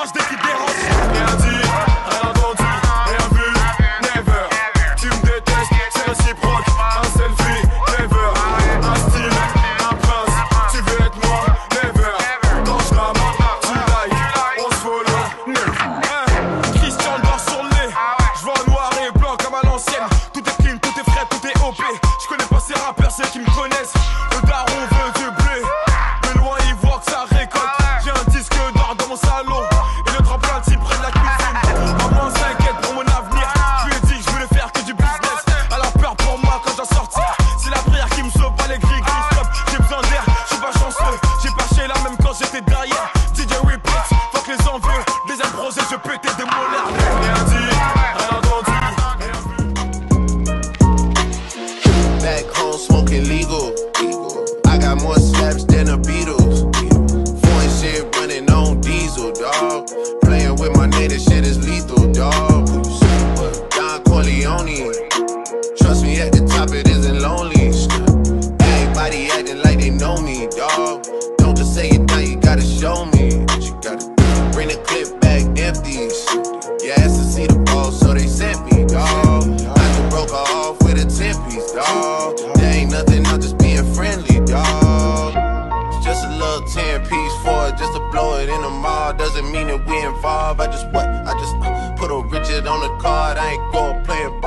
dérange dès qu'il dérange. Rien dit, rien entendu, rien vu, never. Tu me détestes, c'est réciproque. Un selfie, never. Un style, un prince, tu veux être moi, never. Quand je rame, tu like, on se follow, never. Christian dort sur le nez, je vois noir et blanc comme à l'ancienne. Tout est clean, tout est frais, tout est OP. Je connais pas ces rappeurs, ceux qui me connaissent. Le daron veut du blé, mais loin il voit que ça récolte. J'ai un disque d'or dans mon salon et le tremplin de près de la cuisine. Maman s'inquiète pour mon avenir, je lui ai dit que je voulais faire que du business. Elle a peur pour moi quand j'en sortir, c'est la prière qui me sauve, pas les gris stop. J'ai besoin d'air, je suis pas chanceux, j'ai pas chez là même quand j'étais derrière. DJ repeat, fuck les envieux, deuxième projet je pétais des molaires. Rien dit, rien entendu, rien vu. Back home smoking legal. I got more slaps than the Beatles. Foreign shit running on diesel, dog. Playing with my name, this shit is lethal, dog. Don Corleone. Trust me, at the top it isn't lonely. Everybody acting like they know me, dog. Don't just say it now, you gotta show me. You gotta bring the clip back empty. You asked to see the ball, so they sent me, dog. I just broke her off with a 10-piece, dog. There ain't nothing, I'm just being friendly, dog. It's just a little 10-piece for it, just to blow it in the mall. Doesn't mean that we involved. I just put a Richard on the card. I ain't go playing